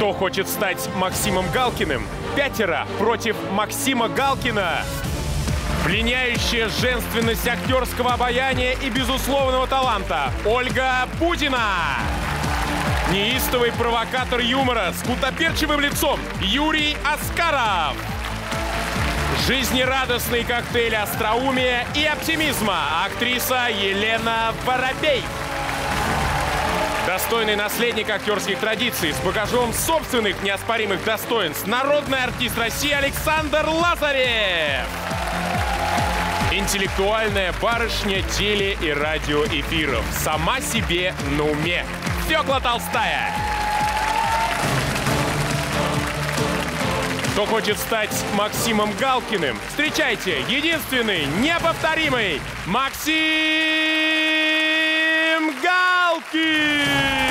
Кто хочет стать Максимом Галкиным? 5 против Максима Галкина. Пленяющая женственность актерского обаяния и безусловного таланта Ольга Будина. Неистовый провокатор юмора с гуттаперчивым лицом Юрий Аскаров. Жизнерадостный коктейль остроумия и оптимизма актриса Елена Воробей. Достойный наследник актерских традиций с багажом собственных неоспоримых достоинств народный артист России Александр Лазарев. Интеллектуальная барышня теле- и радиоэфиров. Сама себе на уме. Фёкла Толстая. Кто хочет стать Максимом Галкиным? Встречайте, единственный, неповторимый Максим Галкин!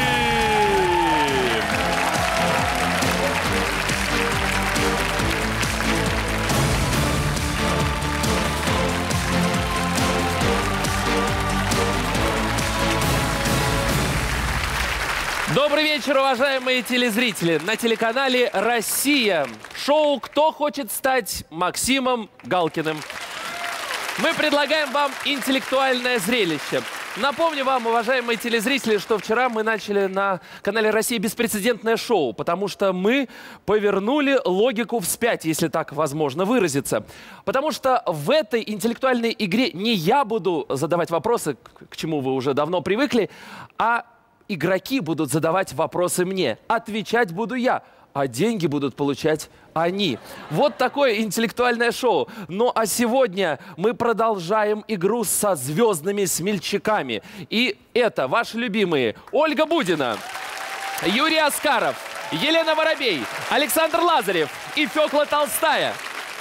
Добрый вечер, уважаемые телезрители! На телеканале «Россия» шоу «Кто хочет стать Максимом Галкиным». Мы предлагаем вам интеллектуальное зрелище. Напомню вам, уважаемые телезрители, что вчера мы начали на канале «Россия» беспрецедентное шоу, потому что мы повернули логику вспять, если так возможно выразиться. Потому что в этой интеллектуальной игре не я буду задавать вопросы, к чему вы уже давно привыкли, а игроки будут задавать вопросы мне. Отвечать буду я, а деньги будут получать они. Вот такое интеллектуальное шоу. Ну а сегодня мы продолжаем игру со звездными смельчаками. И это ваши любимые Ольга Будина, Юрий Аскаров, Елена Воробей, Александр Лазарев и Фёкла Толстая.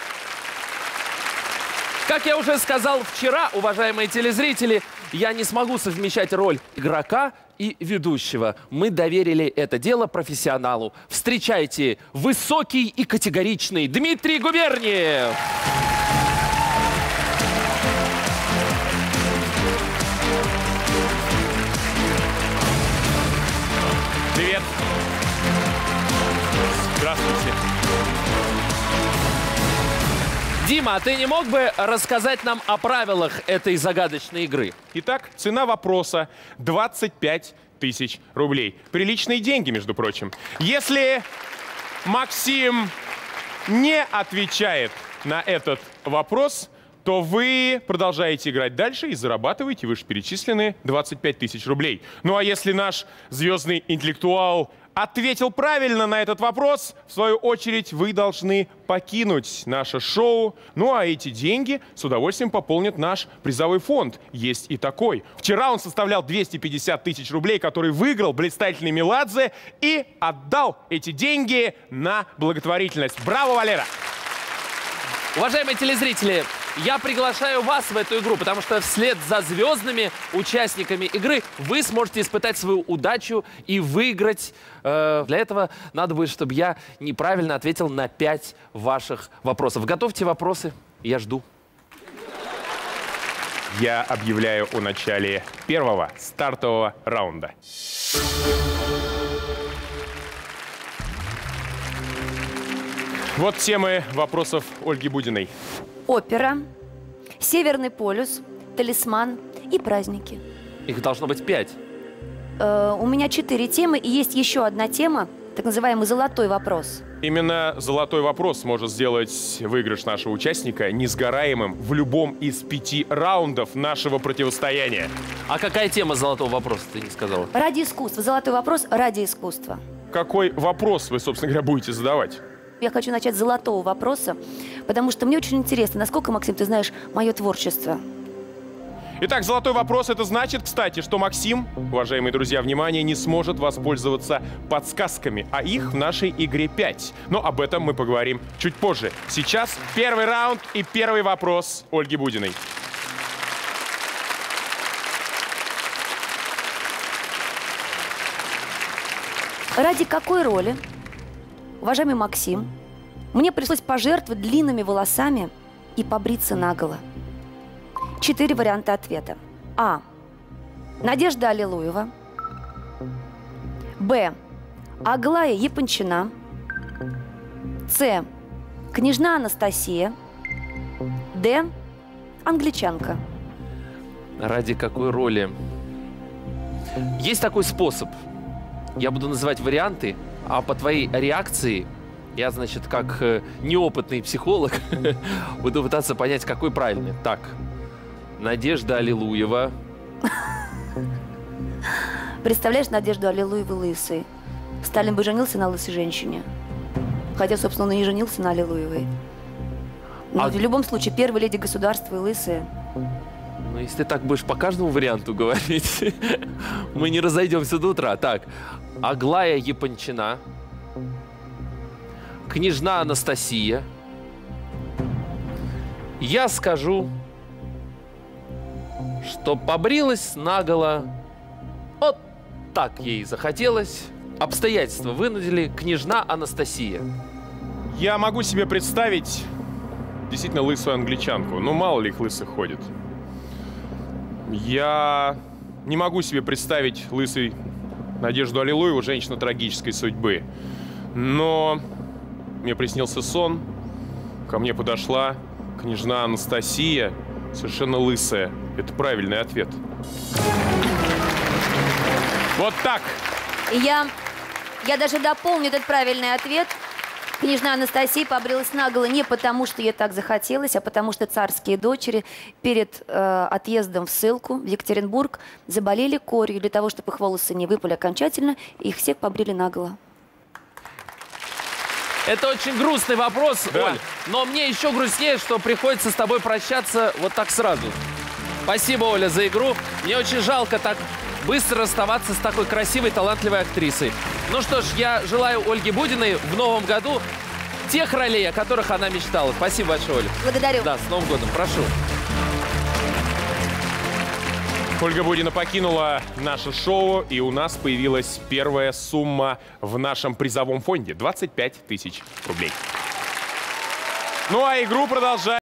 Как я уже сказал вчера, уважаемые телезрители, я не смогу совмещать роль игрока и ведущего. Мы доверили это дело профессионалу. Встречайте, высокий и категоричный Дмитрий Губерниев. Привет. Здравствуйте. Дима, а ты не мог бы рассказать нам о правилах этой загадочной игры? Итак, цена вопроса 25 тысяч рублей. Приличные деньги, между прочим. Если Максим не отвечает на этот вопрос, то вы продолжаете играть дальше и зарабатываете вышеперечисленные 25 тысяч рублей. Ну а если наш звездный интеллектуал ответил правильно на этот вопрос, в свою очередь вы должны покинуть наше шоу. Ну а эти деньги с удовольствием пополнят наш призовой фонд. Есть и такой. Вчера он составлял 250 тысяч рублей, который выиграл блистательный Меладзе и отдал эти деньги на благотворительность. Браво, Валера! Уважаемые телезрители, я приглашаю вас в эту игру, потому что вслед за звездными участниками игры вы сможете испытать свою удачу и выиграть. Для этого надо будет, чтобы я неправильно ответил на 5 ваших вопросов. Готовьте вопросы, я жду. Я объявляю о начале первого стартового раунда. Вот темы вопросов Ольги Будиной. Опера, Северный полюс, талисман и праздники. Их должно быть 5. У меня 4 темы, и есть еще одна тема, так называемый золотой вопрос. Именно золотой вопрос может сделать выигрыш нашего участника несгораемым в любом из 5 раундов нашего противостояния. А какая тема золотого вопроса, ты не сказала? Ради искусства. Золотой вопрос ради искусства. Какой вопрос вы, собственно говоря, будете задавать? Я хочу начать с золотого вопроса, потому что мне очень интересно, насколько, Максим, ты знаешь мое творчество. Итак, золотой вопрос. Это значит, кстати, что Максим, уважаемые друзья, внимание, не сможет воспользоваться подсказками, а их в нашей игре 5. Но об этом мы поговорим чуть позже. Сейчас первый раунд и первый вопрос Ольги Будиной. Ради какой роли, уважаемый Максим, мне пришлось пожертвовать длинными волосами и побриться наголо? 4 варианта ответа. А. Надежда Аллилуева. Б. Аглая Япончина. С. Княжна Анастасия. Д. Англичанка. Ради какой роли? Есть такой способ. Я буду называть варианты, а по твоей реакции я, значит, как неопытный психолог буду пытаться понять, какой правильный. Так, Надежда Аллилуева. Представляешь, Надежду Аллилуеву лысой. Сталин бы женился на лысой женщине. Хотя, собственно, он и не женился на Аллилуевой. Но в любом случае, первая леди государства и лысая. Ну, если ты так будешь по каждому варианту говорить, мы не разойдемся до утра. Так, Аглая Япончина. Княжна Анастасия. Я скажу, что побрилась наголо. Вот так ей захотелось. Обстоятельства вынудили. Княжна Анастасия. Я могу себе представить действительно лысую англичанку. Ну, мало ли их лысых ходит. Я не могу себе представить лысой Надежду Аллилуеву, женщину трагической судьбы. Но мне приснился сон. Ко мне подошла княжна Анастасия, совершенно лысая. Это правильный ответ. Вот так. Я даже дополню этот правильный ответ. Княжна Анастасия побрилась наголо не потому, что ей так захотелось, а потому что царские дочери перед отъездом в ссылку в Екатеринбург заболели корью. Для того, чтобы их волосы не выпали окончательно, их всех побрили наголо. Это очень грустный вопрос, да. Оль. Но мне еще грустнее, что приходится с тобой прощаться вот так сразу. Спасибо, Оля, за игру. Мне очень жалко так быстро расставаться с такой красивой, талантливой актрисой. Ну что ж, я желаю Ольге Будиной в новом году тех ролей, о которых она мечтала. Спасибо большое, Оля. Благодарю. Да, с Новым годом. Прошу. Ольга Будина покинула наше шоу, и у нас появилась первая сумма в нашем призовом фонде – 25 тысяч рублей. Ну а игру продолжаем.